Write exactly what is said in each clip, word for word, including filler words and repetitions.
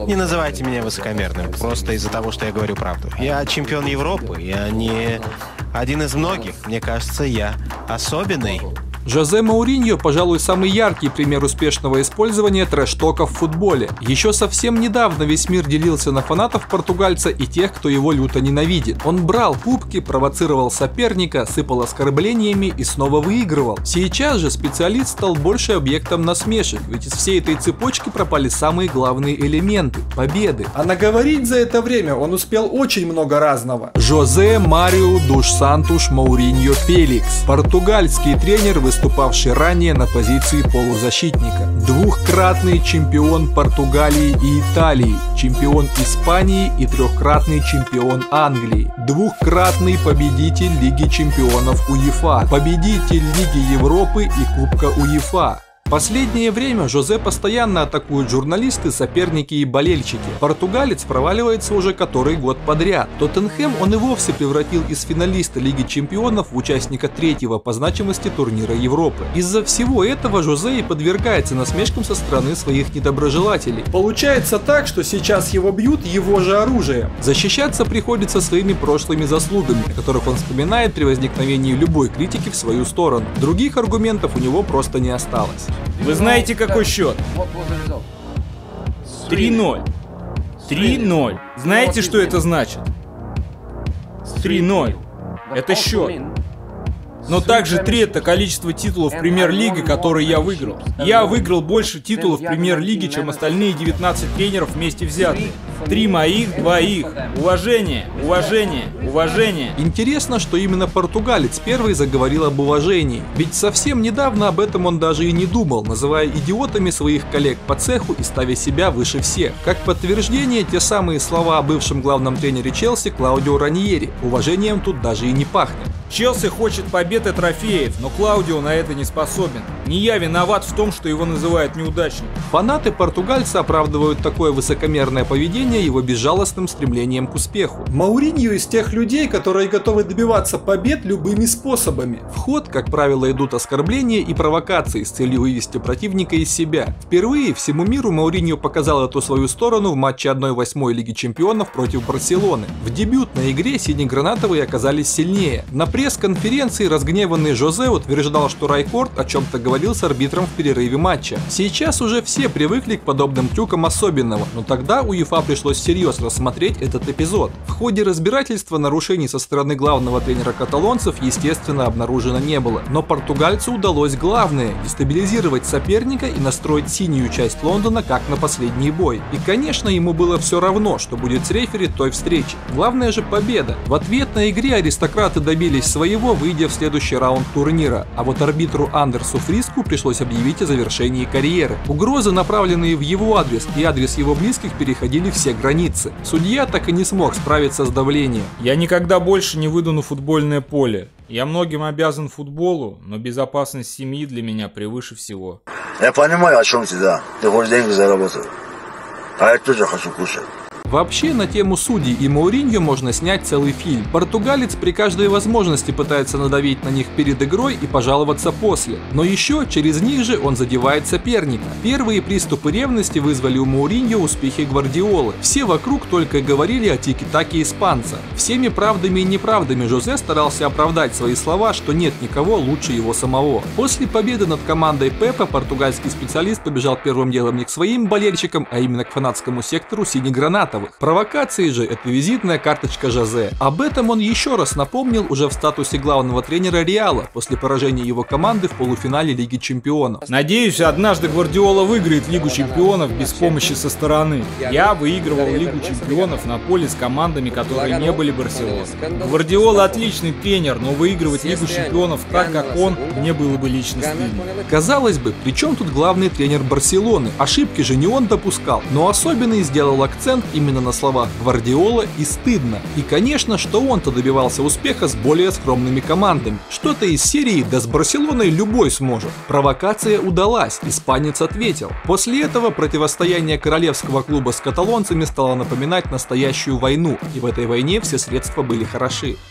Не называйте меня высокомерным, просто из-за того, что я говорю правду. Я чемпион Европы, я не один из многих. Мне кажется, я особенный. Жозе Мауриньо, пожалуй, самый яркий пример успешного использования трэш-тока в футболе. Еще совсем недавно весь мир делился на фанатов португальца и тех, кто его люто ненавидит. Он брал кубки, провоцировал соперника, сыпал оскорблениями и снова выигрывал. Сейчас же специалист стал больше объектом насмешек, ведь из всей этой цепочки пропали самые главные элементы – победы. А наговорить за это время он успел очень много разного. Жозе Марио Душ Сантуш Мауриньо Феликс, португальский тренер, выступавший ранее на позиции полузащитника. Двухкратный чемпион Португалии и Италии, чемпион Испании и трехкратный чемпион Англии. Двухкратный победитель Лиги чемпионов УЕФА, победитель Лиги Европы и Кубка УЕФА. В последнее время Жозе постоянно атакуют журналисты, соперники и болельщики. Португалец проваливается уже который год подряд. Тоттенхэм он и вовсе превратил из финалиста Лиги чемпионов в участника третьего по значимости турнира Европы. Из-за всего этого Жозе и подвергается насмешкам со стороны своих недоброжелателей. Получается так, что сейчас его бьют его же оружием. Защищаться приходится своими прошлыми заслугами, о которых он вспоминает при возникновении любой критики в свою сторону. Других аргументов у него просто не осталось. Вы знаете, какой счет? три ноль. три ноль. Знаете, что это значит? три ноль. Это счет. Но также три — это количество титулов Премьер-лиги, которые я выиграл. Я выиграл больше титулов Премьер-лиги, чем остальные девятнадцать тренеров вместе взятые. Три моих, два их. Уважение, уважение, уважение. Интересно, что именно португалец первый заговорил об уважении. Ведь совсем недавно об этом он даже и не думал, называя идиотами своих коллег по цеху и ставя себя выше всех. Как подтверждение, те самые слова о бывшем главном тренере Челси Клаудио Раньери. Уважением тут даже и не пахнет. Челси хочет побед и трофеев, но Клаудио на это не способен. Не я виноват в том, что его называют неудачником. Фанаты португальца оправдывают такое высокомерное поведение его безжалостным стремлением к успеху. Мауриньо из тех людей, которые готовы добиваться побед любыми способами. В ход, как правило, идут оскорбления и провокации с целью вывести противника из себя. Впервые всему миру Мауриньо показал эту свою сторону в матче одна восьмая Лиги чемпионов против Барселоны. В дебютной игре синегранатовые оказались сильнее. На пресс-конференции разгневанный Жозе утверждал, что Райкорд о чем-то говорил с арбитром в перерыве матча. Сейчас уже все привыкли к подобным трюкам особенного, но тогда УЕФА пришлось всерьез рассмотреть этот эпизод. В ходе разбирательства нарушений со стороны главного тренера каталонцев, естественно, обнаружено не было. Но португальцу удалось главное – дестабилизировать соперника и настроить синюю часть Лондона как на последний бой. И, конечно, ему было все равно, что будет с рефери той встречи. Главное же победа. В ответной игре аристократы добились своего, выйдя в следующий раунд турнира, а вот арбитру Андерсу Фриску пришлось объявить о завершении карьеры. Угрозы, направленные в его адрес и адрес его близких, переходили все границы. Судья так и не смог справиться с давлением. Я никогда больше не выйду на футбольное поле. Я многим обязан футболу, но безопасность семьи для меня превыше всего. Я понимаю, о чем ты, да. Ты хочешь деньги заработать. А я тоже хочу кушать. Вообще, на тему судей и Мауриньо можно снять целый фильм. Португалец при каждой возможности пытается надавить на них перед игрой и пожаловаться после. Но еще через них же он задевает соперника. Первые приступы ревности вызвали у Мауриньо успехи Гвардиолы. Все вокруг только и говорили о тики-таке испанца. Всеми правдами и неправдами Жозе старался оправдать свои слова, что нет никого лучше его самого. После победы над командой Пепа португальский специалист побежал первым делом не к своим болельщикам, а именно к фанатскому сектору синегранатовых. Провокации же – это визитная карточка Жозе. Об этом он еще раз напомнил уже в статусе главного тренера Реала после поражения его команды в полуфинале Лиги чемпионов. Надеюсь, однажды Гвардиола выиграет Лигу чемпионов без помощи со стороны. Я выигрывал Лигу чемпионов на поле с командами, которые не были Барселоной. Гвардиола отличный тренер, но выигрывать Лигу чемпионов так, как он, мне было бы лично стыдно. Казалось бы, при чем тут главный тренер Барселоны? Ошибки же не он допускал, но особенный сделал акцент именно на словах Гвардиола и стыдно. И, конечно, что он-то добивался успеха с более скромными командами. Что-то из серии «Да с Барселоной любой сможет». Провокация удалась, испанец ответил. После этого противостояние королевского клуба с каталонцами стало напоминать настоящую войну, и в этой войне все средства были хороши. Суровая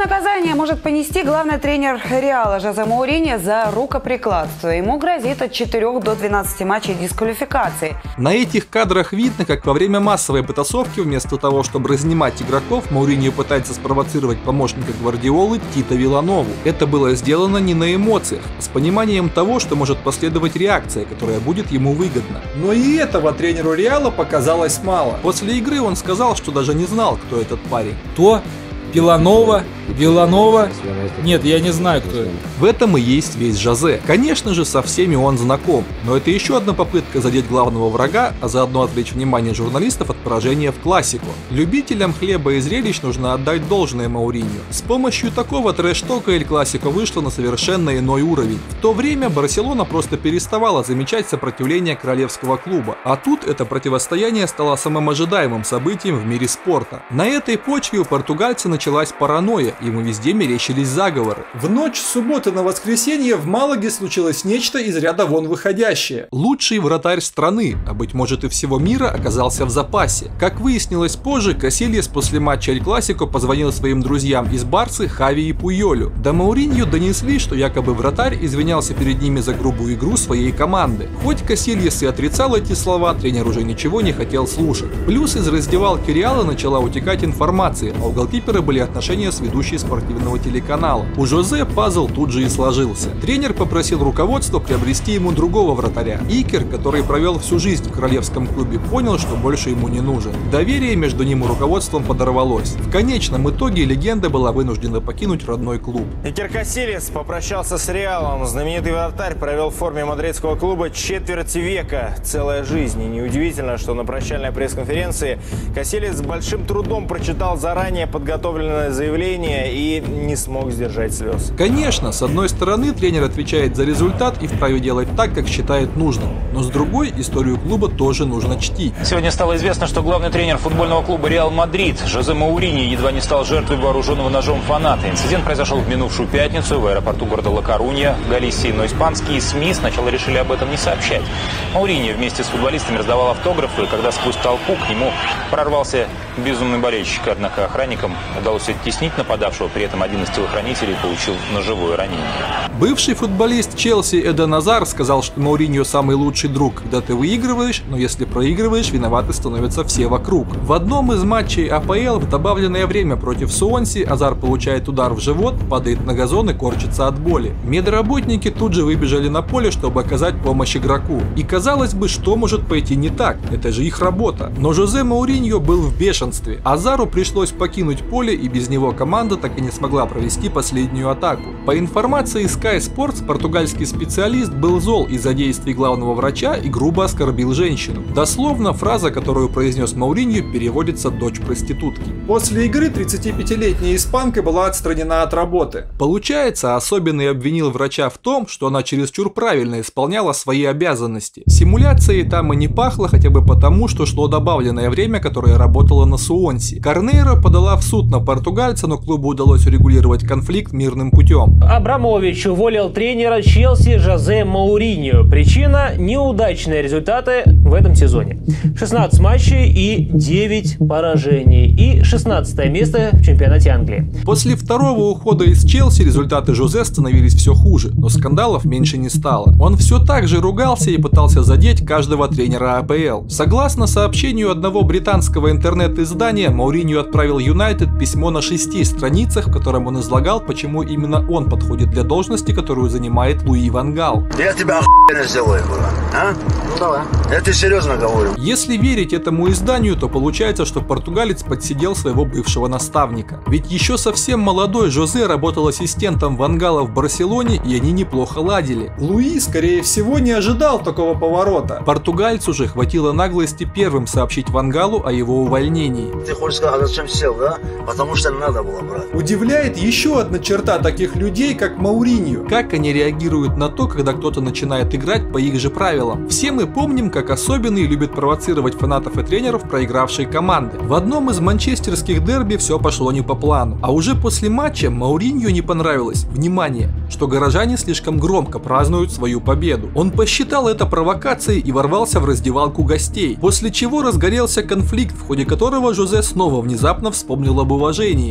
наказание может понести главный тренер Реала Жозе Мауриньо за рукоприкладство. Ему грозит от четырёх до двенадцати матчей дисквалификации. На этих кадрах видно, как во время массовой потасовки вместо того, чтобы разнимать игроков, Мауриньо пытается спровоцировать помощника Гвардиолы Тита Вилланову. Это было сделано не на эмоциях, а с пониманием того, что может последовать реакция, которая будет ему выгодна. Но и этого тренеру Реала показалось мало. После игры он сказал, что даже не знал, кто этот парень. Кто? Вилланова? Вилланова? Нет, я не знаю, кто это. В этом и есть весь Жозе. Конечно же, со всеми он знаком, но это еще одна попытка задеть главного врага, а заодно отвлечь внимание журналистов от поражения в классику. Любителям хлеба и зрелищ нужно отдать должное Мауриньо. С помощью такого трэш-тока Эль Классико вышла на совершенно иной уровень. В то время Барселона просто переставала замечать сопротивление королевского клуба, а тут это противостояние стало самым ожидаемым событием в мире спорта. На этой почве у португальца началась паранойя, ему везде мерещились заговоры. В ночь с субботы на воскресенье в Малаге случилось нечто из ряда вон выходящее. Лучший вратарь страны, а быть может и всего мира, оказался в запасе. Как выяснилось позже, Касильес после матча Эль Классико позвонил своим друзьям из Барсы Хави и Пуйолю. До Мауриньо донесли, что якобы вратарь извинялся перед ними за грубую игру своей команды. Хоть Касильес и отрицал эти слова, тренер уже ничего не хотел слушать. Плюс из раздевалки Реала начала утекать информация, а у голкипера были отношения с ведущей спортивного телеканала. У Жозе пазл тут же и сложился. Тренер попросил руководство приобрести ему другого вратаря. Икер, который провел всю жизнь в королевском клубе, понял, что больше ему не нужен. Доверие между ним и руководством подорвалось. В конечном итоге легенда была вынуждена покинуть родной клуб. Икер Касильес попрощался с Реалом. Знаменитый вратарь провел в форме мадридского клуба четверть века, целая жизнь. И неудивительно, что на прощальной пресс-конференции Касильес с большим трудом прочитал заранее подготовленное заявление и не смог сдержать слез. Конечно, с одной стороны тренер отвечает за результат и вправе делать так, как считает нужным, но с другой историю клуба тоже нужно чтить. Сегодня стало известно, что главный тренер футбольного клуба Реал Мадрид Жозе Мауриньо едва не стал жертвой вооруженного ножом фаната. Инцидент произошел в минувшую пятницу в аэропорту города Ла-Корунья в Галисии, но испанские СМИ сначала решили об этом не сообщать. Мауриньо вместе с футболистами раздавал автографы, когда сквозь толпу к нему прорвался безумный болельщик, однако охранникам удалось оттеснить нападавшего, при этом один из телохранителей получил ножевое ранение. Бывший футболист Челси Эден Азар сказал, что Мауриньо самый лучший друг, когда ты выигрываешь, но если проигрываешь, виноваты становятся все вокруг. В одном из матчей А П Л в добавленное время против Суонси Азар получает удар в живот, падает на газон и корчится от боли. Медработники тут же выбежали на поле, чтобы оказать помощь игроку. И казалось бы, что может пойти не так, это же их работа. Но Жозе Мауриньо был в бешенстве. Азару пришлось покинуть поле, и без него команда так и не смогла провести последнюю атаку. По информации Sky Sports, португальский специалист был зол из-за действий главного врача и грубо оскорбил женщину. Дословно фраза, которую произнес Мауриньо, переводится «дочь проститутки». После игры тридцатипятилетняя испанка была отстранена от работы. Получается, особенный обвинил врача в том, что она чересчур правильно исполняла свои обязанности. Симуляцией там и не пахло, хотя бы потому, что шло добавленное время, которое работало на Суонси. Корнейро подала в суд на португальца, но клубу удалось урегулировать конфликт мирным путем. Абрамович уволил тренера Челси Жозе Мауриньо. Причина – неудачные результаты в этом сезоне. шестнадцать матчей и девять поражений. И шестнадцатое место в чемпионате Англии. После второго ухода из Челси результаты Жозе становились все хуже, но скандалов меньше не стало. Он все так же ругался и пытался задеть каждого тренера А П Л. Согласно сообщению одного британского интернет-издания, Мауриньо отправил Юнайтед письмо на шести страницах, в котором он излагал, почему именно он подходит для должности, которую занимает Луи ван Гал. Я тебя охуенно сделаю, а? Ну давай. Я тебе серьезно говорю. Если верить этому изданию, то получается, что португалец подсидел своего бывшего наставника. Ведь еще совсем молодой Жозе работал ассистентом ван Гала в Барселоне, и они неплохо ладили. Луи, скорее всего, не ожидал такого поворота. Португальцу же хватило наглости первым сообщить ван Галу о его увольнении. Ты хочешь сказать, зачем сел, да? Потому что надо было, брат. Удивляет еще одна черта таких людей, как Мауриньо. Как они реагируют на то, когда кто-то начинает играть по их же правилам. Все мы помним, как особенный любит провоцировать фанатов и тренеров проигравшей команды. В одном из манчестерских дерби все пошло не по плану. А уже после матча Мауриньо не понравилось, внимание, что горожане слишком громко празднуют свою победу. Он посчитал это провокацией и ворвался в раздевалку гостей, после чего разгорелся конфликт, в ходе которого Жозе снова внезапно вспомнил об уважении.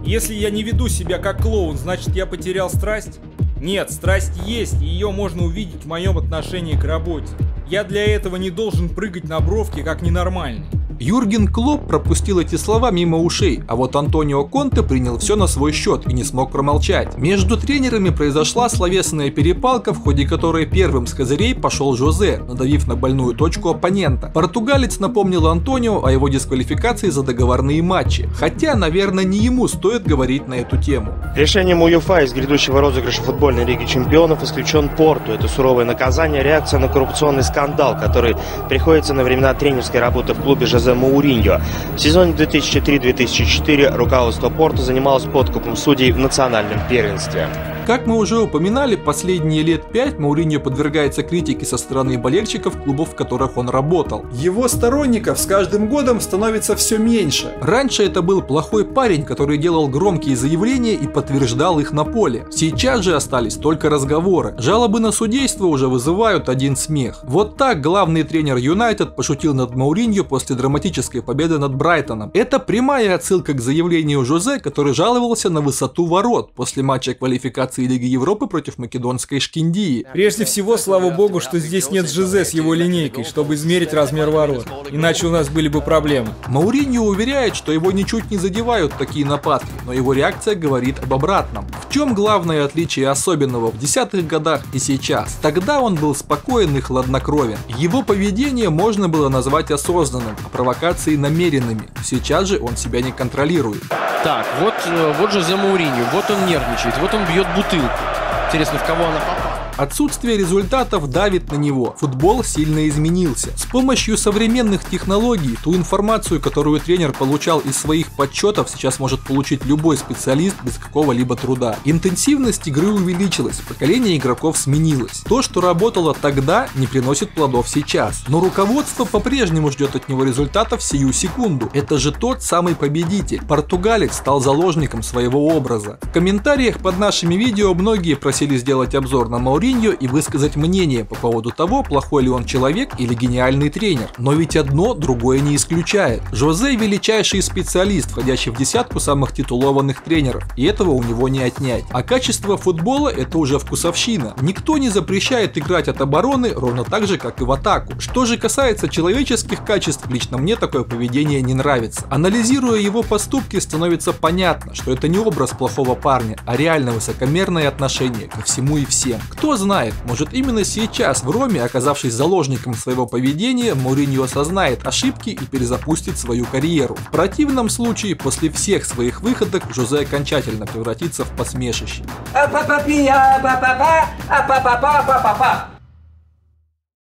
Если я не веду себя как клоун, значит я потерял страсть? Нет, страсть есть, и ее можно увидеть в моем отношении к работе. Я для этого не должен прыгать на бровки как ненормальный. Юрген Клопп пропустил эти слова мимо ушей, а вот Антонио Конте принял все на свой счет и не смог промолчать. Между тренерами произошла словесная перепалка, в ходе которой первым с козырей пошел Жозе, надавив на больную точку оппонента. Португалец напомнил Антонио о его дисквалификации за договорные матчи, хотя, наверное, не ему стоит говорить на эту тему. Решением УЕФА из грядущего розыгрыша футбольной лиги чемпионов исключен Порту. Это суровое наказание, реакция на коррупционный скандал, который приходится на времена тренерской работы в клубе Жозе Моуриньо. В сезоне две тысячи три — две тысячи четыре руководство Порту занималось подкупом судей в национальном первенстве. Как мы уже упоминали, последние лет пять Моуриньо подвергается критике со стороны болельщиков клубов, в которых он работал. Его сторонников с каждым годом становится все меньше. Раньше это был плохой парень, который делал громкие заявления и подтверждал их на поле. Сейчас же остались только разговоры. Жалобы на судейство уже вызывают один смех. Вот так главный тренер Юнайтед пошутил над Моуриньо после драматической победы над Брайтоном. Это прямая отсылка к заявлению Жозе, который жаловался на высоту ворот после матча квалификации Лиги Европы против македонской Шкиндии. Прежде всего, слава богу, что здесь нет Жозе с его линейкой, чтобы измерить размер ворот. Иначе у нас были бы проблемы. Моуриньо уверяет, что его ничуть не задевают такие нападки, но его реакция говорит об обратном. В чем главное отличие особенного в десятых годах и сейчас? Тогда он был спокоен и хладнокровен. Его поведение можно было назвать осознанным, а провокации намеренными. Сейчас же он себя не контролирует. Так, вот, вот Жозе Моуриньо, вот он нервничает, вот он бьет бутылку. Интересно, в кого она попала? Отсутствие результатов давит на него. Футбол сильно изменился. С помощью современных технологий ту информацию, которую тренер получал из своих подсчетов, сейчас может получить любой специалист без какого-либо труда. Интенсивность игры увеличилась, поколение игроков сменилось. То, что работало тогда, не приносит плодов сейчас. Но руководство по-прежнему ждет от него результатов сию секунду. Это же тот самый победитель. Португалец стал заложником своего образа. В комментариях под нашими видео многие просили сделать обзор на Моуриньо и высказать мнение по поводу того, плохой ли он человек или гениальный тренер. Но ведь одно другое не исключает. Жозе – величайший специалист, входящий в десятку самых титулованных тренеров, и этого у него не отнять. А качество футбола – это уже вкусовщина. Никто не запрещает играть от обороны ровно так же, как и в атаку. Что же касается человеческих качеств, лично мне такое поведение не нравится. Анализируя его поступки, становится понятно, что это не образ плохого парня, а реально высокомерное отношение ко всему и всем. Кто знает, может именно сейчас в Роме, оказавшись заложником своего поведения, Моуриньо осознает ошибки и перезапустит свою карьеру. В противном случае, после всех своих выходок, Жозе окончательно превратится в посмешище.